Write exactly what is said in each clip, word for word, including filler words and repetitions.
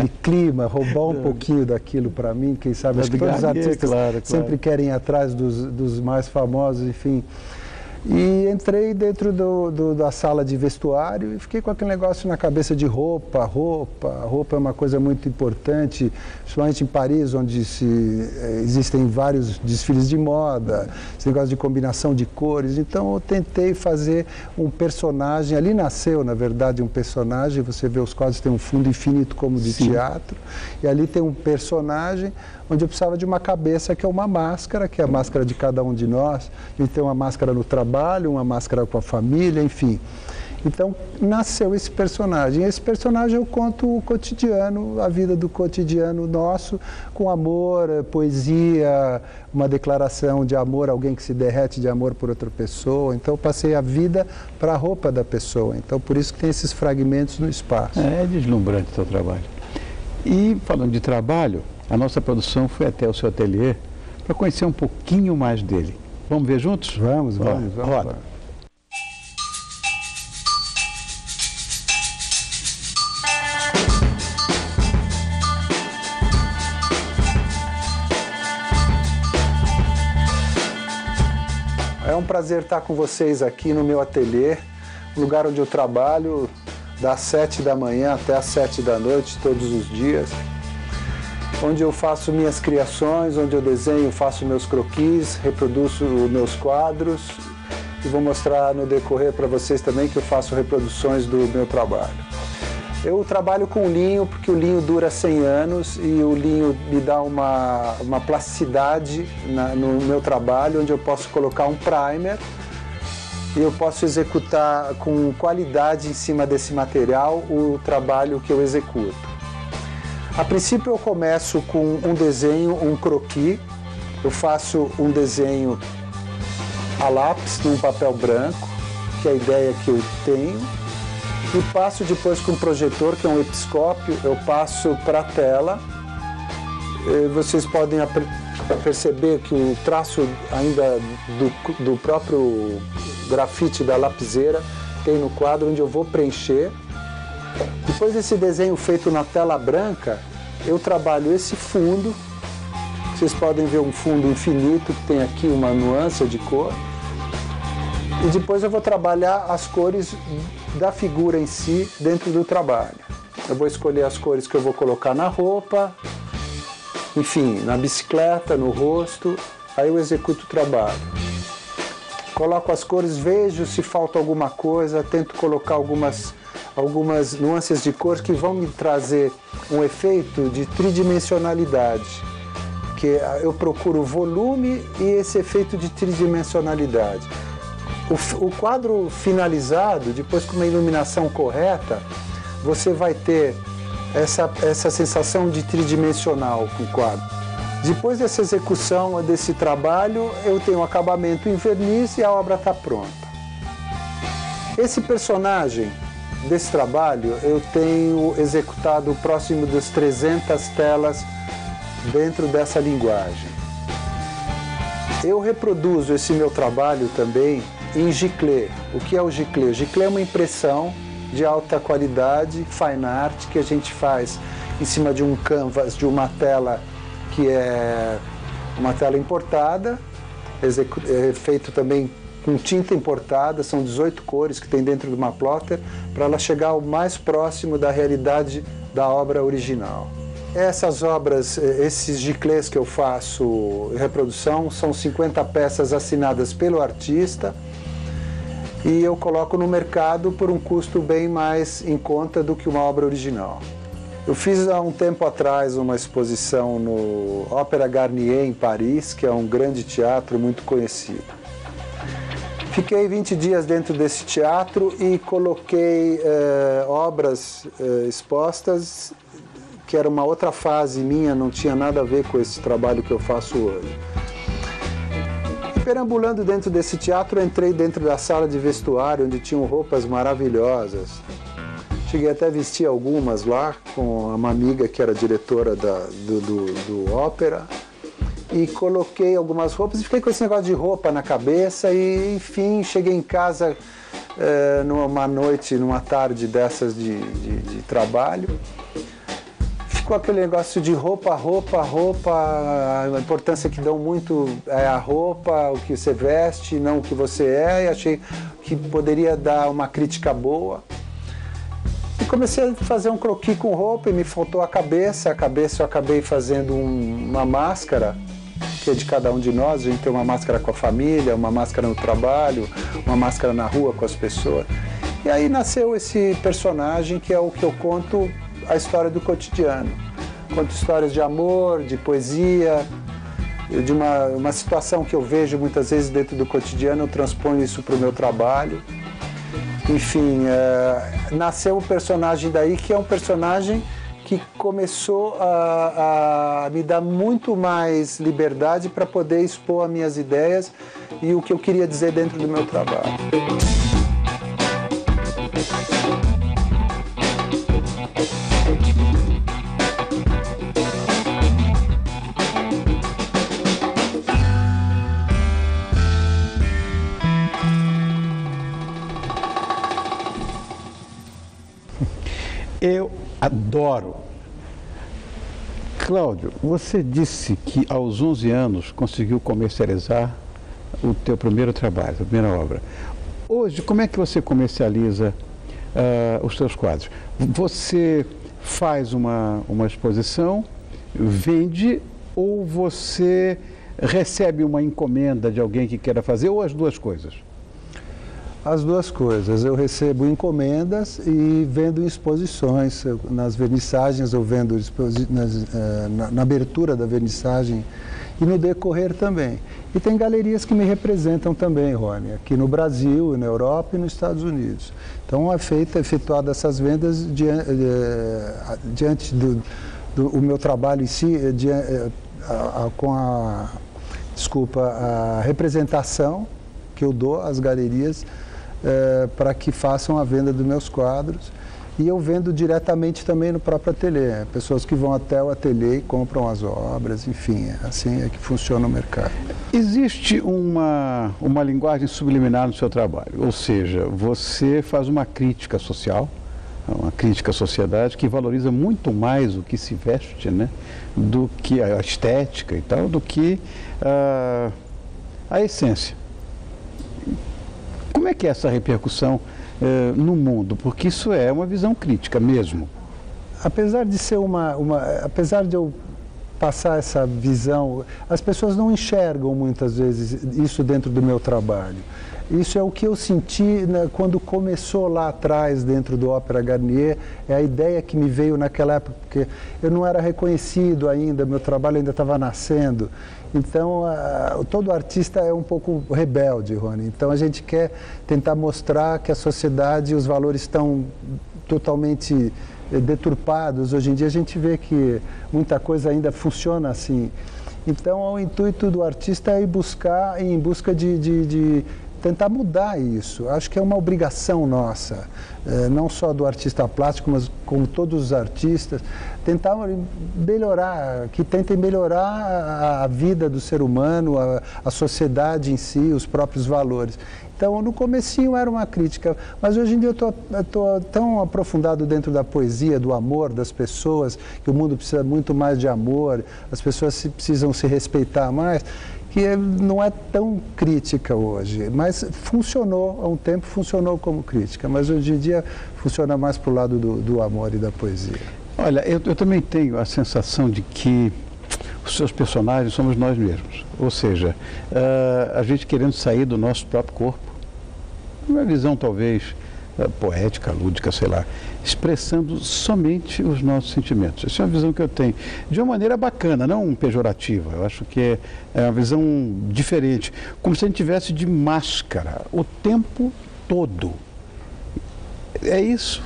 aquele clima, roubar um pouquinho daquilo para mim, quem sabe, acho que todos os artistas claro, sempre claro. querem ir atrás dos, dos mais famosos, enfim. E entrei dentro do, do, da sala de vestuário e fiquei com aquele negócio na cabeça de roupa, roupa. Roupa é uma coisa muito importante, principalmente em Paris, onde se, eh, existem vários desfiles de moda, esse negócio de combinação de cores. Então eu tentei fazer um personagem, ali nasceu, na verdade, um personagem, você vê os quadros, tem um fundo infinito como de Sim. teatro, e ali tem um personagem onde eu precisava de uma cabeça que é uma máscara, que é a máscara de cada um de nós. A gente tem uma máscara no trabalho, uma máscara com a família, enfim. Então, nasceu esse personagem. Esse personagem eu conto o cotidiano, a vida do cotidiano nosso, com amor, poesia, uma declaração de amor, alguém que se derrete de amor por outra pessoa. Então, eu passei a vida para a roupa da pessoa. Então, por isso que tem esses fragmentos no espaço. É, é deslumbrante o seu trabalho. E, falando de trabalho, a nossa produção foi até o seu ateliê para conhecer um pouquinho mais dele. Vamos ver juntos? Vamos, vamos, Ó, vamos. roda. Lá. É um prazer estar com vocês aqui no meu ateliê, um lugar onde eu trabalho das sete da manhã até as sete da noite, todos os dias, onde eu faço minhas criações, onde eu desenho, faço meus croquis, reproduzo meus quadros e vou mostrar no decorrer para vocês também que eu faço reproduções do meu trabalho. Eu trabalho com linho porque o linho dura cem anos e o linho me dá uma, uma plasticidade na, no meu trabalho, onde eu posso colocar um primer e eu posso executar com qualidade em cima desse material o trabalho que eu executo. A princípio eu começo com um desenho, um croquis, eu faço um desenho a lápis num papel branco, que é a ideia que eu tenho, e passo depois com um projetor, que é um episcópio, eu passo para a tela. Vocês podem perceber que o traço ainda do, do próprio grafite da lapiseira tem no quadro onde eu vou preencher. Depois desse desenho feito na tela branca, eu trabalho esse fundo. Vocês podem ver um fundo infinito que tem aqui uma nuance de cor. E depois eu vou trabalhar as cores da figura em si dentro do trabalho. Eu vou escolher as cores que eu vou colocar na roupa, enfim, na bicicleta, no rosto, aí eu executo o trabalho. Coloco as cores, vejo se falta alguma coisa, tento colocar algumas, algumas nuances de cor que vão me trazer um efeito de tridimensionalidade, que eu procuro volume e esse efeito de tridimensionalidade. O, o quadro finalizado, depois com uma iluminação correta, você vai ter essa, essa sensação de tridimensional com o quadro. Depois dessa execução, desse trabalho, eu tenho o acabamento em verniz e a obra está pronta. Esse personagem desse trabalho, eu tenho executado próximo das trezentas telas dentro dessa linguagem. Eu reproduzo esse meu trabalho também em giclê. O que é o giclê? O giclê é uma impressão de alta qualidade, fine art, que a gente faz em cima de um canvas, de uma tela que é uma tela importada, é feito também com tinta importada, são dezoito cores que tem dentro de uma plotter, para ela chegar o mais próximo da realidade da obra original. Essas obras, esses giclês que eu faço em reprodução, são cinquenta peças assinadas pelo artista, e eu coloco no mercado por um custo bem mais em conta do que uma obra original. Eu fiz há um tempo atrás uma exposição no Ópera Garnier, em Paris, que é um grande teatro muito conhecido. Fiquei vinte dias dentro desse teatro e coloquei eh, obras eh, expostas, que era uma outra fase minha, não tinha nada a ver com esse trabalho que eu faço hoje. Perambulando dentro desse teatro, entrei dentro da sala de vestuário, onde tinham roupas maravilhosas. Cheguei até a vestir algumas lá, com uma amiga que era diretora da, do, do, do ópera. E coloquei algumas roupas e fiquei com esse negócio de roupa na cabeça. E, enfim, cheguei em casa eh, numa noite, numa tarde dessas de, de, de trabalho. ficou aquele negócio de roupa, roupa, roupa, a importância que dão muito é a roupa, o que você veste, não o que você é, e achei que poderia dar uma crítica boa. E comecei a fazer um croquis com roupa e me faltou a cabeça, a cabeça eu acabei fazendo um, uma máscara, que é de cada um de nós, a gente tem uma máscara com a família, uma máscara no trabalho, uma máscara na rua com as pessoas. E aí nasceu esse personagem que é o que eu conto a história do cotidiano. Conto histórias de amor, de poesia, de uma, uma situação que eu vejo muitas vezes dentro do cotidiano, eu transponho isso para o meu trabalho. Enfim, é, nasceu o personagem daí, que é um personagem que começou a, a me dar muito mais liberdade para poder expor as minhas ideias e o que eu queria dizer dentro do meu trabalho. Eu adoro. Cláudio, você disse que aos onze anos conseguiu comercializar o teu primeiro trabalho, a primeira obra. Hoje, como é que você comercializa uh, os seus quadros? Você faz uma, uma exposição, vende, ou você recebe uma encomenda de alguém que queira fazer, ou as duas coisas? As duas coisas. Eu recebo encomendas e vendo exposições. Eu, nas vernissagens eu vendo exposi nas, eh, na, na abertura da vernissagem e no decorrer também. E tem galerias que me representam também, Rony, aqui no Brasil, na Europa e nos Estados Unidos. Então é feita, efetuada essas vendas diante, eh, diante do, do o meu trabalho em si, eh, di, eh, a, a, com a, desculpa, a representação que eu dou às galerias, É, para que façam a venda dos meus quadros, e eu vendo diretamente também no próprio ateliê, pessoas que vão até o ateliê e compram as obras, enfim, assim é que funciona o mercado. Existe uma, uma linguagem subliminar no seu trabalho, ou seja, você faz uma crítica social, uma crítica à sociedade que valoriza muito mais o que se veste, né, do que a estética e tal, do que uh, a essência. Como é que é essa repercussão eh, no mundo? Porque isso é uma visão crítica mesmo. Apesar de ser uma, uma, apesar de eu passar essa visão, as pessoas não enxergam muitas vezes isso dentro do meu trabalho. Isso é o que eu senti, né, quando começou lá atrás dentro do Ópera Garnier, é a ideia que me veio naquela época, porque eu não era reconhecido ainda, meu trabalho ainda estava nascendo. Então, uh, todo artista é um pouco rebelde, Rony. Então, a gente quer tentar mostrar que a sociedade e os valores estão totalmente deturpados. Hoje em dia, a gente vê que muita coisa ainda funciona assim. Então, o intuito do artista é ir buscar, ir em busca de, de, de tentar mudar isso. Acho que é uma obrigação nossa, eh, não só do artista plástico, mas como todos os artistas, tentar melhorar, que tentem melhorar a, a vida do ser humano, a, a sociedade em si, os próprios valores. Então, no comecinho era uma crítica, mas hoje em dia eu estou tão aprofundado dentro da poesia, do amor das pessoas, que o mundo precisa muito mais de amor, as pessoas se, precisam se respeitar mais, que não é tão crítica hoje, mas funcionou, há um tempo funcionou como crítica, mas hoje em dia funciona mais para o lado do, do amor e da poesia. Olha, eu, eu também tenho a sensação de que os seus personagens somos nós mesmos, ou seja, uh, a gente querendo sair do nosso próprio corpo, uma visão talvez uh, poética, lúdica, sei lá, expressando somente os nossos sentimentos. Essa é uma visão que eu tenho, de uma maneira bacana, não pejorativa. Eu acho que é, é uma visão diferente, como se a gente tivesse de máscara o tempo todo. É isso.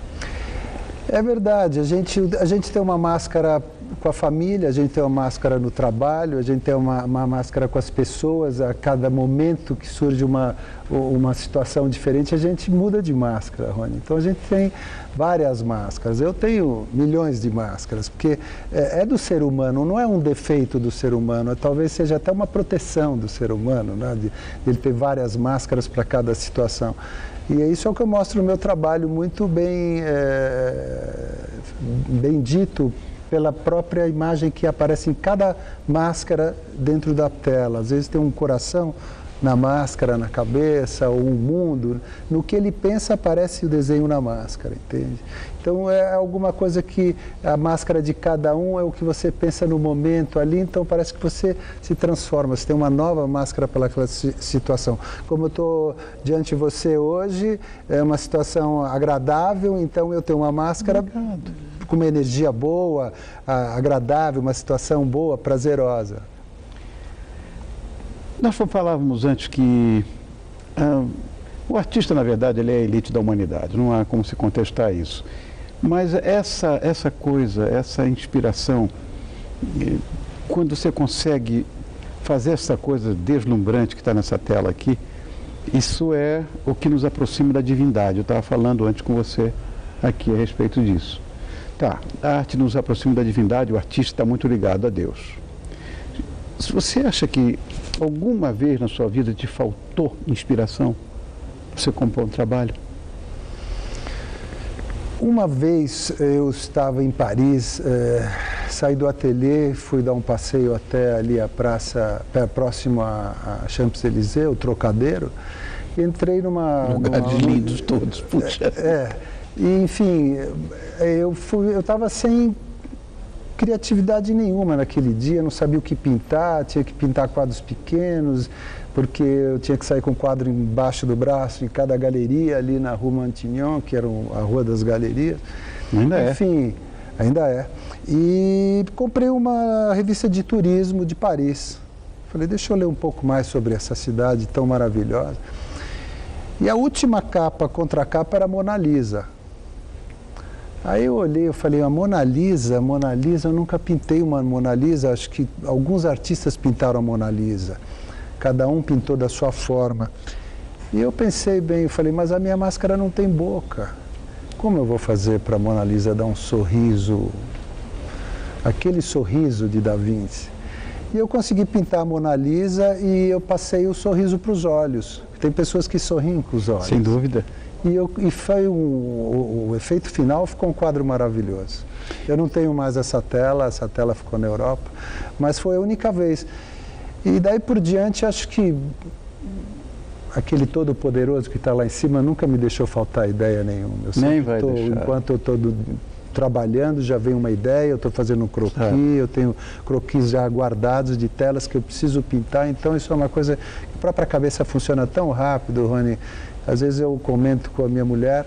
É verdade, a gente, a gente tem uma máscara com a família, a gente tem uma máscara no trabalho, a gente tem uma, uma máscara com as pessoas, a cada momento que surge uma, uma situação diferente, a gente muda de máscara, Rony. Então a gente tem várias máscaras, eu tenho milhões de máscaras, porque é, é do ser humano, não é um defeito do ser humano, talvez seja até uma proteção do ser humano, né? de, de ele ter várias máscaras para cada situação. E isso é o que eu mostro no meu trabalho, muito bem, é, bem dito pela própria imagem que aparece em cada máscara dentro da tela. Às vezes tem um coração na máscara, na cabeça, ou um mundo. No que ele pensa, aparece o desenho na máscara, entende? Então, é alguma coisa que a máscara de cada um é o que você pensa no momento ali, então parece que você se transforma, você tem uma nova máscara para aquela situação. Como eu estou diante de você hoje, é uma situação agradável, então eu tenho uma máscara Obrigado. com uma energia boa, agradável, uma situação boa, prazerosa. Nós falávamos antes que ah, o artista, na verdade, ele é a elite da humanidade, não há como se contestar isso. Mas essa, essa coisa, essa inspiração, quando você consegue fazer essa coisa deslumbrante que está nessa tela aqui, isso é o que nos aproxima da divindade. Eu estava falando antes com você aqui a respeito disso. Tá, a arte nos aproxima da divindade, o artista está muito ligado a Deus. Se você acha que alguma vez na sua vida te faltou inspiração para você compor um trabalho? Uma vez eu estava em Paris, eh, saí do ateliê, fui dar um passeio até ali a praça, próximo a, a Champs-Élysées, o Trocadeiro, e entrei numa... Lugares numa, lindos todos, puxa. É, é, e enfim, eu fui, eu estava sem criatividade nenhuma naquele dia, não sabia o que pintar, tinha que pintar quadros pequenos, porque eu tinha que sair com o quadro embaixo do braço em cada galeria ali na Rua Mantignon, que era a Rua das Galerias. Ainda é. Enfim, ainda é. E comprei uma revista de turismo de Paris. Falei, deixa eu ler um pouco mais sobre essa cidade tão maravilhosa. E a última capa, contracapa, era a Mona Lisa. Aí eu olhei, eu falei, a Mona Lisa, Mona Lisa, eu nunca pintei uma Mona Lisa, acho que alguns artistas pintaram a Mona Lisa, cada um pintou da sua forma. E eu pensei bem, eu falei, mas a minha máscara não tem boca, como eu vou fazer para a Mona Lisa dar um sorriso, aquele sorriso de Da Vinci? E eu consegui pintar a Mona Lisa e eu passei o sorriso para os olhos, tem pessoas que sorriem com os olhos. Sem dúvida. E, eu, e foi um, o, o efeito final ficou um quadro maravilhoso. Eu não tenho mais essa tela, essa tela ficou na Europa, mas foi a única vez. E daí por diante, acho que aquele todo-poderoso que está lá em cima nunca me deixou faltar ideia nenhuma. Eu Nem vai tô, deixar. Enquanto eu estou trabalhando, já vem uma ideia, eu estou fazendo um croquis, é. eu tenho croquis já guardados de telas que eu preciso pintar, então isso é uma coisa que a própria cabeça funciona tão rápido, Rony. Às vezes eu comento com a minha mulher,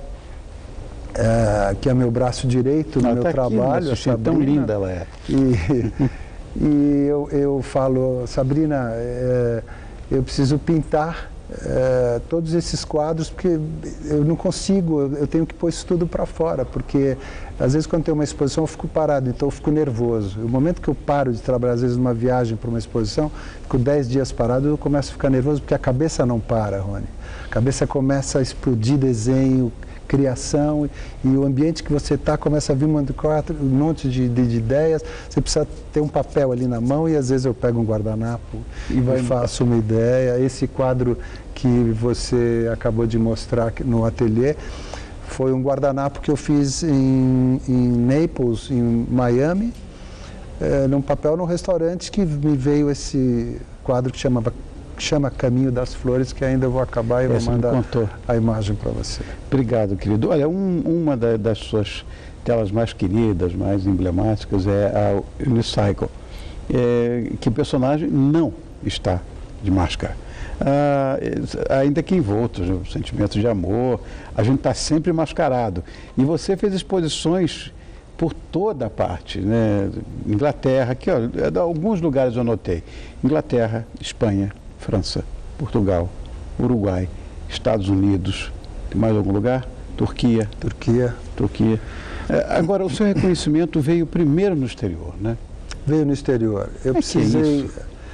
é, que é meu braço direito no ah, meu tá trabalho. Aqui, Sabrina, tão linda ela é. E, e eu, eu falo, Sabrina, é, eu preciso pintar é, todos esses quadros, porque eu não consigo, eu, eu tenho que pôr isso tudo para fora, porque às vezes quando tem uma exposição eu fico parado, então eu fico nervoso. O momento que eu paro de trabalhar, às vezes numa viagem para uma exposição, fico dez dias parado, eu começo a ficar nervoso, porque a cabeça não para, Rony. A cabeça começa a explodir desenho, criação, e, e o ambiente que você está começa a vir um monte de, de, de ideias. Você precisa ter um papel ali na mão e às vezes eu pego um guardanapo e, vai e faço uma ideia. Esse quadro que você acabou de mostrar no ateliê foi um guardanapo que eu fiz em, em Naples, em Miami, é, num papel num restaurante, que me veio esse quadro que chamava chama Caminho das Flores, que ainda vou acabar e vou mandar a imagem para você. Obrigado, querido. Olha, um, uma da, das suas telas mais queridas, mais emblemáticas é a Unicycle, é, que o personagem não está de máscara. Ah, ainda que envolto, né, sentimentos de amor, a gente está sempre mascarado. E você fez exposições por toda a parte, né? Inglaterra, aqui, ó, alguns lugares eu notei. Inglaterra, Espanha, França, Portugal, Uruguai, Estados Unidos, tem mais algum lugar? Turquia. Turquia. Turquia. É, agora, o seu reconhecimento veio primeiro no exterior, né? Veio no exterior. Eu é precisei...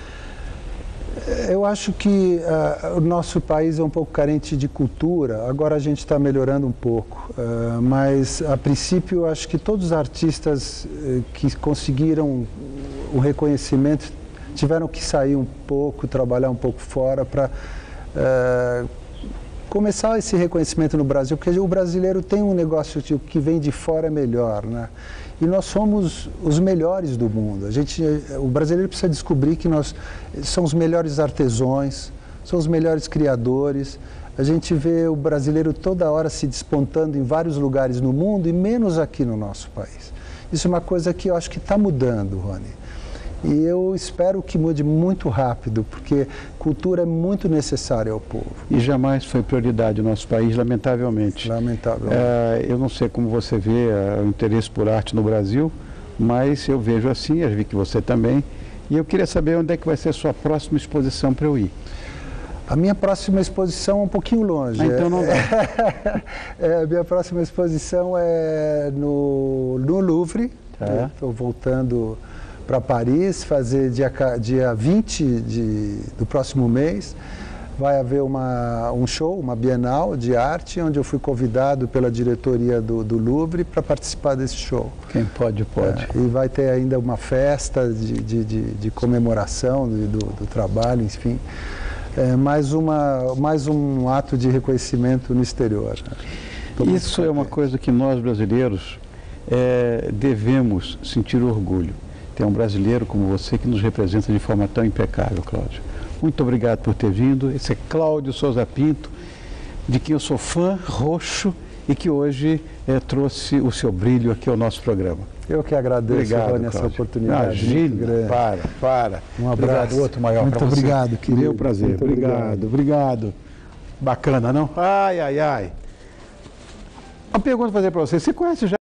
É Eu acho que uh, o nosso país é um pouco carente de cultura, agora a gente está melhorando um pouco, uh, mas a princípio eu acho que todos os artistas uh, que conseguiram o reconhecimento tiveram que sair um pouco, trabalhar um pouco fora para uh, começar esse reconhecimento no Brasil, porque o brasileiro tem um negócio de que vem de fora é melhor, né? E nós somos os melhores do mundo. A gente, o brasileiro precisa descobrir que nós somos os melhores artesãos, somos os melhores criadores. A gente vê o brasileiro toda hora se despontando em vários lugares no mundo e menos aqui no nosso país. Isso é uma coisa que eu acho que está mudando, Rony. E eu espero que mude muito rápido, porque cultura é muito necessária ao povo. E jamais foi prioridade no nosso país, lamentavelmente. Lamentavelmente. É, eu não sei como você vê é, o interesse por arte no Brasil, mas eu vejo assim, eu vi que você também. E eu queria saber onde é que vai ser a sua próxima exposição para eu ir. A minha próxima exposição é um pouquinho longe. Ah, então não dá. É, a minha próxima exposição é no, no Louvre. Tá. Estou voltando para Paris, fazer dia, dia vinte de, do próximo mês. Vai haver uma, um show, uma Bienal de arte, onde eu fui convidado pela diretoria do, do Louvre para participar desse show. Quem pode, pode. É, e vai ter ainda uma festa de, de, de, de comemoração do, do, do trabalho, enfim. É, mais, uma, mais um ato de reconhecimento no exterior. Né? Isso é uma coisa que nós brasileiros é, devemos sentir orgulho. Tem um brasileiro como você que nos representa de forma tão impecável, Cláudio. Muito obrigado por ter vindo. Esse é Cláudio Souza Pinto, de quem eu sou fã roxo e que hoje é, trouxe o seu brilho aqui ao nosso programa. Eu que agradeço, obrigado, Rony, essa oportunidade. Imagina, para, para. Um abraço. Obrigado, outro maior para você. Muito obrigado, querido. Meu prazer, Muito obrigado, obrigado. Bacana, não? Ai, ai, ai. Uma pergunta para fazer para você. Você conhece já